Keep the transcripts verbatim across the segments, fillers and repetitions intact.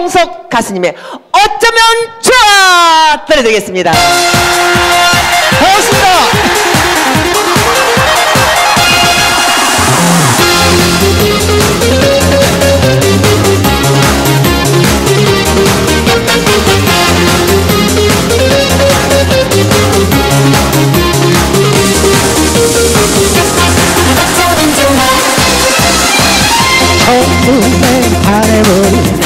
김홍석 가수님의 어쩌면 좋아 들려드리겠습니다. 반갑습니다. 첫눈에 반해버린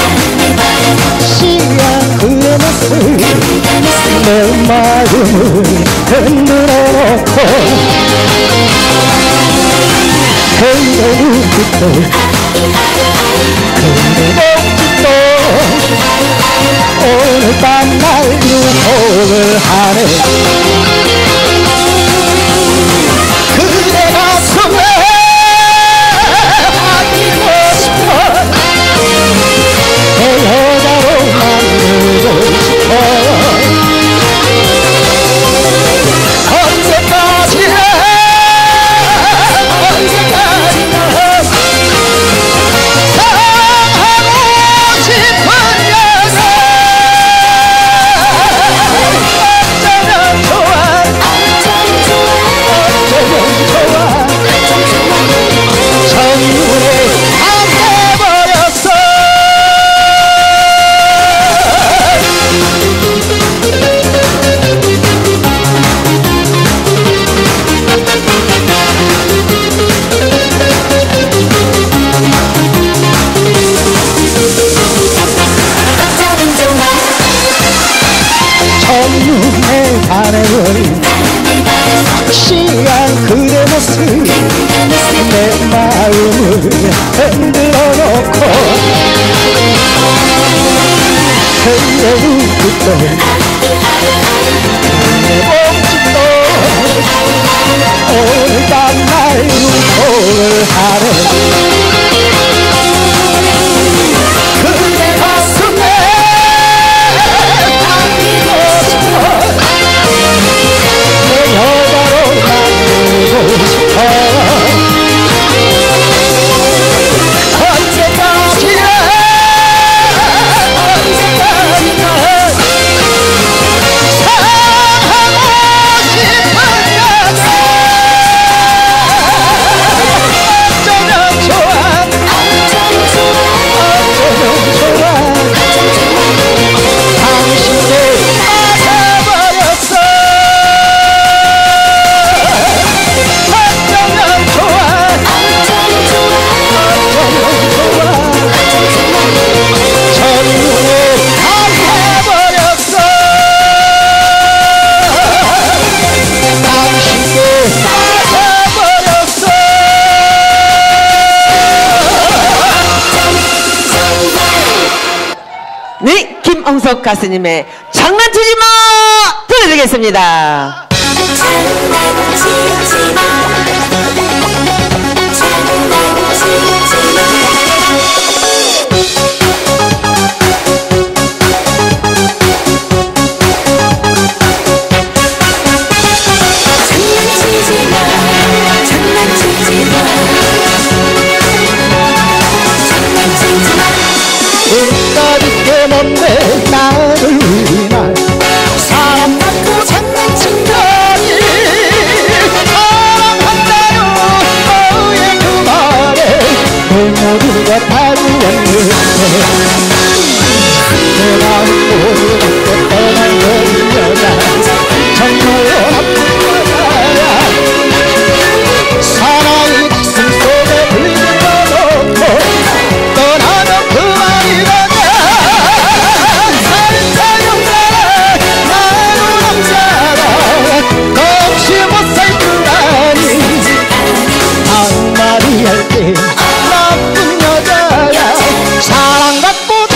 시야 그의 모습 내 마음을 흔들어놓고 그의 눈빛도 그의 몸짓도 오늘 밤 날 유혹을 하네. 그대 가슴에 여자로 만들고 싶어. 언제까지나 언제까지나 사랑하고 싶은 여자. 어쩌면 좋아 어쩌면 좋아 첫눈에 반해버렸어. 첫눈에 반해버린 시한 그대 모습 내 마음을 흔들어 놓고 그의 눈빛도 그의 몸짓도 오늘 밤 날 유혹을 하네. 그대 가슴에 안기고 싶어. 내 여자로 만들고 싶어. 언제까지나 언제까지나 사랑하고 싶은 여자. 어쩌면 좋아 어쩌면 좋아 당신을 맞아버렸어. 어쩌면 좋아 어쩌면 좋아 첫눈에 반해버렸어. 당신을 맞아버렸어. 네, 김홍석 가수님의 장난치지 마 들려드리겠습니다. 장난치지 마 장난치지 마 장난치지 마 장난치지 마 장난치지 마 끝까지 뭔데 나를 위한 사람 갖고 장난친 거니. 사랑한다요 너의 그 말에 내 모두가 다루었는데 내 마음 모르고 떠난 그 여자 정말 나쁜 여자야. 사랑이 가슴 속에 불려놓고 떠나면 그만이라냐. 살짝용사라 나도 남자라 없이 못 살 줄 아니. 한마디 할 때 나쁜 여자야. 사랑받고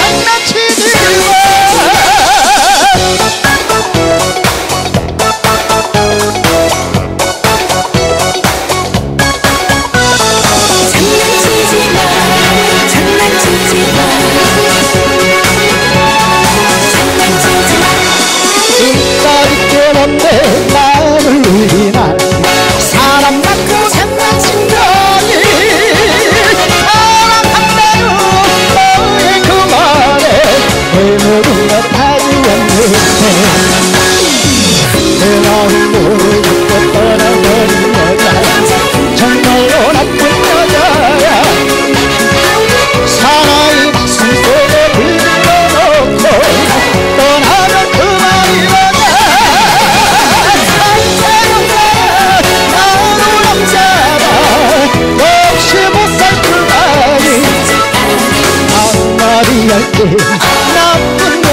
포기할게 나쁜